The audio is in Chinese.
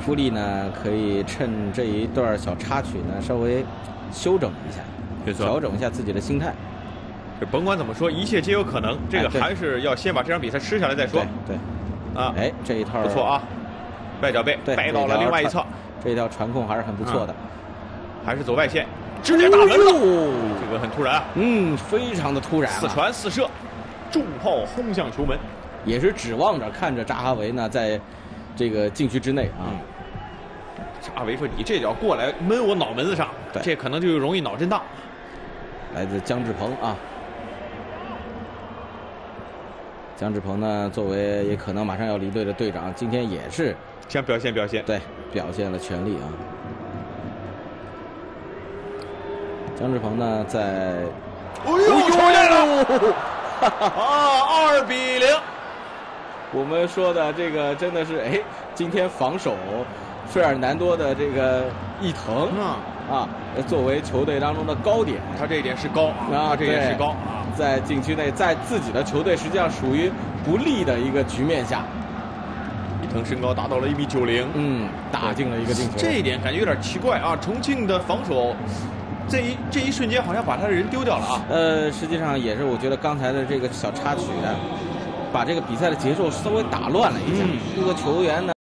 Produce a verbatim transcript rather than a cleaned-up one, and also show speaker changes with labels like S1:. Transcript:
S1: 富力呢可以趁这一段小插曲呢稍微修整一下，调整一下自己的心态。
S2: 这甭管怎么说，一切皆有可能。这个还是要先把这场比赛吃下来再说。
S1: 对，
S2: 对啊，
S1: 哎，这一套
S2: 不错啊，外脚背掰到了另外一侧，
S1: 这一条传控还是很不错的，
S2: 嗯、还是走外线，直接打门了。这个很突然啊，
S1: 嗯，非常的突然、啊，
S2: 似传似射，重炮轰向球门，
S1: 也是指望着看着扎哈维呢在这个禁区之内啊。嗯
S2: 扎维说：“你这脚过来闷我脑门子上，这可能就容易脑震荡。”
S1: 来自姜志鹏啊，姜志鹏呢，作为也可能马上要离队的队长，今天也是
S2: 想表现表现，
S1: 对，表现了全力啊。姜志鹏呢，在，
S2: 哎呦，出现了，啊，二比零。
S1: 我们说的这个真的是，哎，今天防守。费尔南多的这个一腾啊啊，作为球队当中的高点，
S2: 他这一点是高啊，他这也是高啊，
S1: 在禁区内，在自己的球队实际上属于不利的一个局面下，
S2: 一腾身高达到了一米九零，
S1: 嗯，打进了一个进球。
S2: 这一点感觉有点奇怪啊，重庆的防守，这一这一瞬间好像把他的人丢掉了啊。
S1: 呃，实际上也是，我觉得刚才的这个小插曲，把这个比赛的节奏稍微打乱了一下，这个球员呢。